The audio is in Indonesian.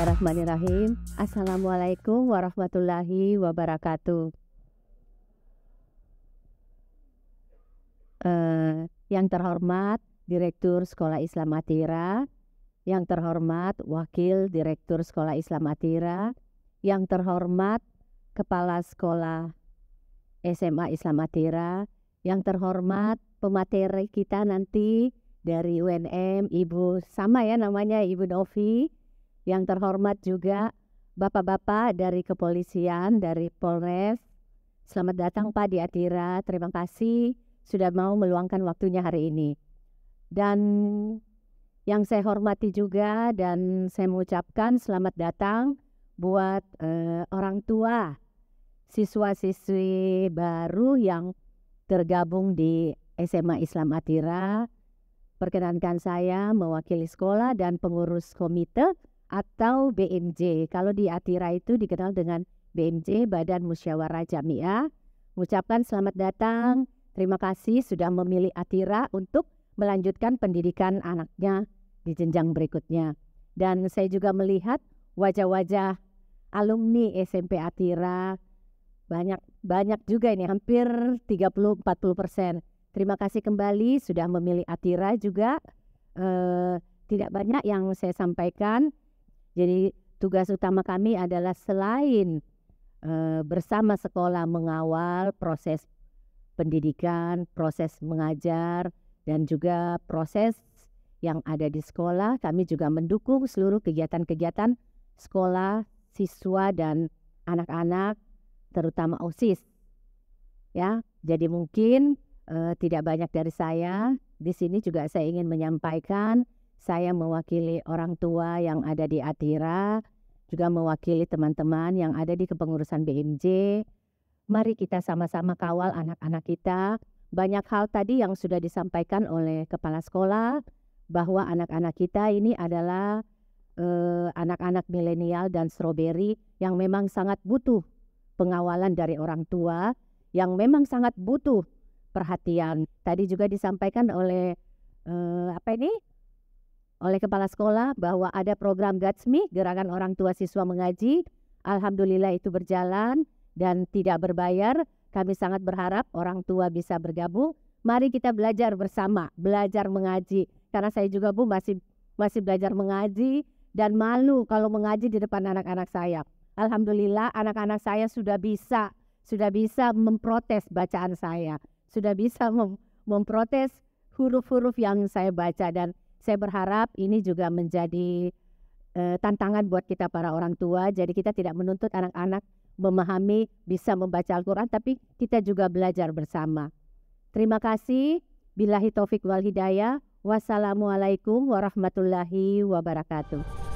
Bismillahirrahmanirrahim. Assalamualaikum warahmatullahi wabarakatuh. Yang terhormat Direktur Sekolah Islam Atira, yang terhormat Wakil Direktur Sekolah Islam Atira, yang terhormat Kepala Sekolah SMA Islam Atira, yang terhormat pemateri kita nanti dari UNM, Ibu sama ya namanya Ibu Novi, yang terhormat juga Bapak-bapak dari kepolisian, dari Polres. Selamat datang Pak di Atira, terima kasih sudah mau meluangkan waktunya hari ini. Dan yang saya hormati juga dan saya mengucapkan selamat datang buat orang tua siswa-siswi baru yang tergabung di SMA Islam Atira. Perkenankan saya mewakili sekolah dan pengurus komite atau BMJ. Kalau di Atira itu dikenal dengan BMJ, Badan Musyawarah Jamiah. Mengucapkan selamat datang, terima kasih sudah memilih Atira untuk melanjutkan pendidikan anaknya di jenjang berikutnya. Dan saya juga melihat wajah-wajah alumni SMP Atira, banyak juga ini, hampir 30-40%. Terima kasih kembali sudah memilih Atira juga. Tidak banyak yang saya sampaikan. Jadi tugas utama kami adalah selain bersama sekolah mengawal proses pendidikan, proses mengajar, dan juga proses yang ada di sekolah, kami juga mendukung seluruh kegiatan-kegiatan sekolah, siswa, dan anak-anak, terutama OSIS. Ya, jadi mungkin tidak banyak dari saya. Di sini juga saya ingin menyampaikan, saya mewakili orang tua yang ada di Atira, juga mewakili teman-teman yang ada di kepengurusan BMJ. Mari kita sama-sama kawal anak-anak kita. Banyak hal tadi yang sudah disampaikan oleh kepala sekolah, bahwa anak-anak kita ini adalah anak-anak milenial dan strawberry yang memang sangat butuh pengawalan dari orang tua, yang memang sangat butuh perhatian. Tadi juga disampaikan oleh oleh kepala sekolah bahwa ada program Gatsmi, Gerakan Orang Tua Siswa Mengaji. Alhamdulillah itu berjalan dan tidak berbayar. Kami sangat berharap orang tua bisa bergabung. Mari kita belajar bersama, belajar mengaji. Karena saya juga Bu masih belajar mengaji dan malu kalau mengaji di depan anak-anak saya. Alhamdulillah anak-anak saya sudah bisa memprotes bacaan saya. Sudah bisa memprotes huruf-huruf yang saya baca, dan saya berharap ini juga menjadi tantangan buat kita para orang tua. Jadi kita tidak menuntut anak-anak memahami, bisa membaca Al-Quran, tapi kita juga belajar bersama. Terima kasih. Billahi taufik wal hidayah. Wassalamualaikum warahmatullahi wabarakatuh.